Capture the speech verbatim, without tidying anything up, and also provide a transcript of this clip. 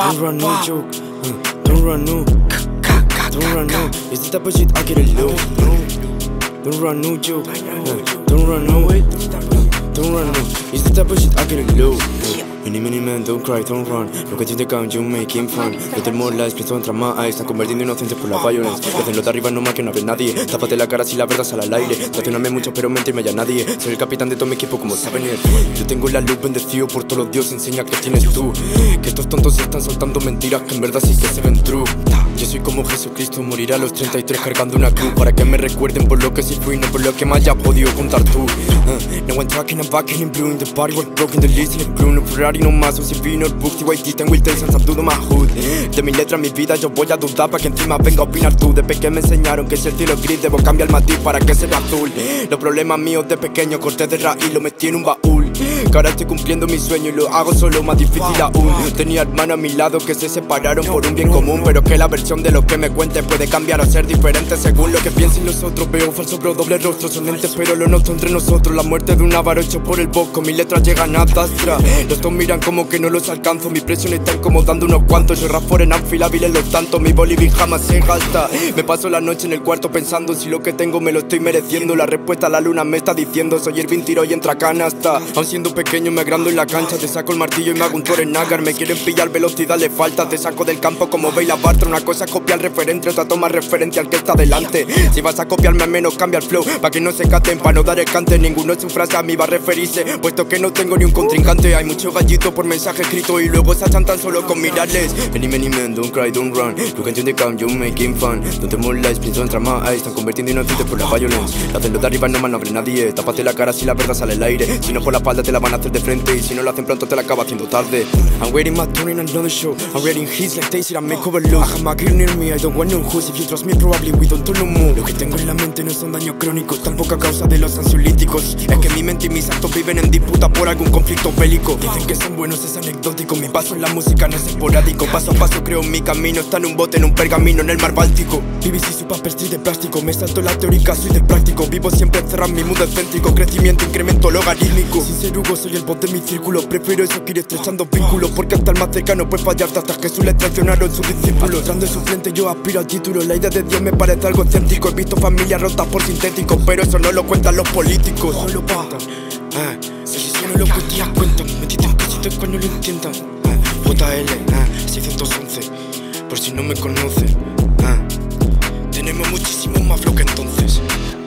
Don't run no joke, uh, don't run no, don't run no. It's the type of shit I get a low. Don't run no joke, uh, don't run no, uh, don't run no. It's the type of shit I get a low. Many, many men don't cry, don't run. Look at you, they count, you making fun. No tell more lies, please don't drama. Están convirtiendo inocentes por la violence. Hacen los de arriba no más que no ve nadie. Tápate la cara si la verdad sale al aire. Traicioname mucho pero mentirme ya nadie. Soy el capitán de todo mi equipo como saben. Yo tengo la luz bendecido por todos los dioses. Enseña que tienes tú. Que estos tontos están soltando mentiras que en verdad sí que se ven true. Yo soy como Jesucristo, morirá a los treinta y tres cargando una cruz. Para que me recuerden por lo que sí fui, no por lo que me haya podido contar tú. uh, No one talking, I'm back in blue. In the party was broken, the list in the blue. No Ferrari, no más, o si vino el book. T Y T, tengo el Tales and todo my hood. De mi letra, mi vida, yo voy a dudar para que encima venga a opinar tú. De pequeño me enseñaron que si el cielo es gris debo cambiar el matiz para que sea azul. Los problemas míos de pequeño corté de raíz, lo metí en un baúl. Que ahora estoy cumpliendo mi sueño y lo hago solo más difícil aún. Tenía hermanos a mi lado que se separaron por un bien común, pero que la versión de lo que me cuente puede cambiar o ser diferente según lo que piensen los otros. Veo falso bro, doble rostro, son entes pero lo noto entre nosotros. La muerte de un avaro hecho por el bosco, mis letras llegan a Tastra. Los dos miran como que no los alcanzo, mi presión está incomodando unos cuantos. Yo rap for en anfilabiles los tantos, mi boliví jamás se gasta. Me paso la noche en el cuarto pensando si lo que tengo me lo estoy mereciendo. La respuesta a la luna me está diciendo, soy el tiro y entra canasta. Aun siendo pequeño me agrando en la cancha, te saco el martillo y me hago un Torenagar. Me quieren pillar, velocidad le falta, te saco del campo como Bela Bartra. Una cosa es copiar referente, otra toma referente al que está delante. Si vas a copiarme al menos cambia el flow, pa' que no se caten, pa' no dar el cante. Ninguno en su frase a mí va a referirse, puesto que no tengo ni un contrincante. Hay mucho gallito por mensaje escrito y luego se achan tan solo con mirarles. Many, many men, don't cry, don't run. Look into the count, you making fun. Don't tell more lies, please don't drama. Ay, están convirtiendo inocentes por la violence. Lo hacen los de arriba, no más no abre nadie. Tápate la cara si la verdad sale al aire. Si no por la espalda te la van a hacer de frente, y si no lo hacen pronto te la acaba haciendo tarde. I'm waiting my turn in another show. I'm reading hits like they said I make overload. I have my girl near me, I don't want no host. If you trust me probably we don't talk no more. Lo que tengo en la mente no son daños crónicos, tampoco a causa de los ansiolíticos. Es que mi mente y mis actos viven en disputa por algún conflicto bélico. Dicen que son buenos, es anecdótico. Mi paso en la música no es esporádico. Paso a paso creo mi camino, está en un bote, en un pergamino, en el mar Báltico. B B C su paper street de plástico, me salto la teórica, soy de práctico. Vivo siempre encerrado en mi mundo excéntrico, crecimiento, incremento logarítmico. Sin ser Hugo soy el bot de mi círculo, prefiero eso que ir estrechando vínculos, porque hasta el más cercano puede fallarte hasta que suele traicionaron sus discípulos. Entrando en su frente yo aspiro al título, la idea de Dios me parece algo excéntrico. He visto familias rotas por sintéticos, pero eso no lo cuentan los políticos. Solo cuentan, ah, si solo lo que tías cuentan, metiste en cositas cuando lo entiendan. ah, J L, ah, seiscientos once, por si no me conocen. ah, Tenemos muchísimo más flow que entonces.